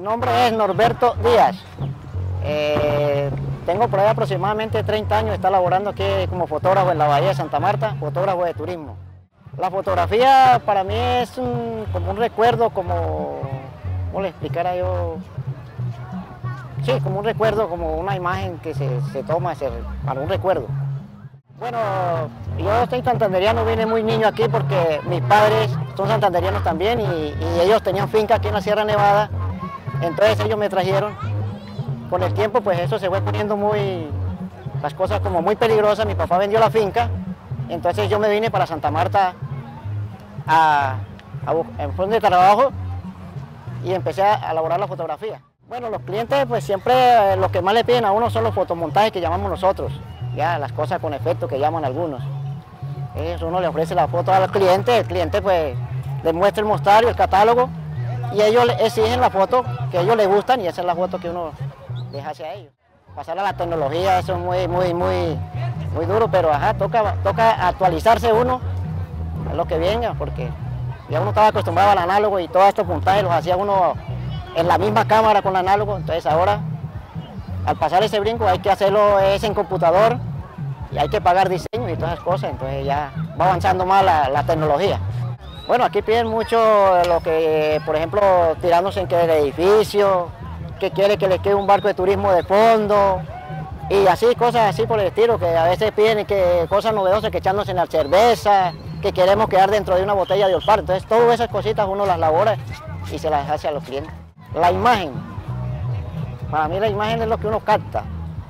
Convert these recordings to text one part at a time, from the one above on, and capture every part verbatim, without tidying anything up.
nombre es Norberto Díaz. Eh, tengo por ahí aproximadamente treinta años, está laborando aquí como fotógrafo en la Bahía de Santa Marta, fotógrafo de turismo. La fotografía para mí es un, como un recuerdo, como, ¿cómo le explicara yo? Sí, como un recuerdo, como una imagen que se, se toma se, para un recuerdo. Bueno, yo soy santanderiano, vine muy niño aquí porque mis padres son santanderianos también y, y ellos tenían finca aquí en la Sierra Nevada, entonces ellos me trajeron. Con el tiempo pues eso se fue poniendo muy, las cosas como muy peligrosas, mi papá vendió la finca, entonces yo me vine para Santa Marta a, a, en forma de trabajo y empecé a elaborar la fotografía. Bueno, los clientes pues siempre lo que más le piden a uno son los fotomontajes que llamamos nosotros, ya las cosas con efecto que llaman algunos. Eso, uno le ofrece la foto al cliente, el cliente pues le muestra el mostrario, el catálogo y ellos le exigen la foto que a ellos les gustan y esa es la foto que uno deja hacia ellos. Pasar a la tecnología, eso es muy, muy, muy, muy duro, pero ajá, toca, toca actualizarse uno a lo que venga, porque ya uno estaba acostumbrado al análogo y todos estos puntajes los hacía uno en la misma cámara con el análogo, entonces ahora al pasar ese brinco hay que hacerlo es en computador y hay que pagar diseño y todas esas cosas, entonces ya va avanzando más la, la tecnología. Bueno, aquí piden mucho lo que, por ejemplo, tirándose en que el edificio, que quiere que le quede un barco de turismo de fondo y así, cosas así por el estilo, que a veces piden que cosas novedosas, que echándose en la cerveza, que queremos quedar dentro de una botella de olfato, entonces todas esas cositas uno las elabora y se las hace a los clientes. La imagen, para mí la imagen es lo que uno capta,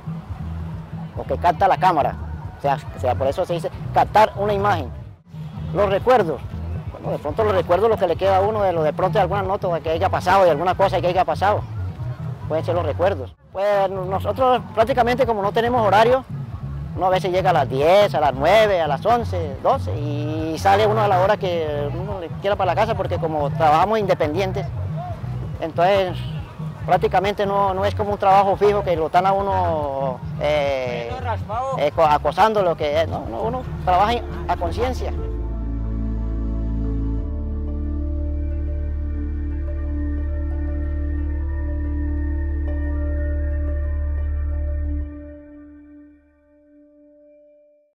lo que capta la cámara, o sea, o sea, por eso se dice captar una imagen. Los recuerdos, bueno, de pronto los recuerdos lo que le queda a uno de lo de pronto de alguna nota que haya pasado, de alguna cosa que haya pasado, pueden ser los recuerdos. Pues nosotros prácticamente como no tenemos horario, uno a veces llega a las diez, a las nueve, a las once, doce y sale uno a la hora que uno le quiera para la casa porque como trabajamos independientes, entonces prácticamente no, no es como un trabajo fijo que lo están a uno eh, eh, acosando, lo que es, no, no, uno trabaja a conciencia.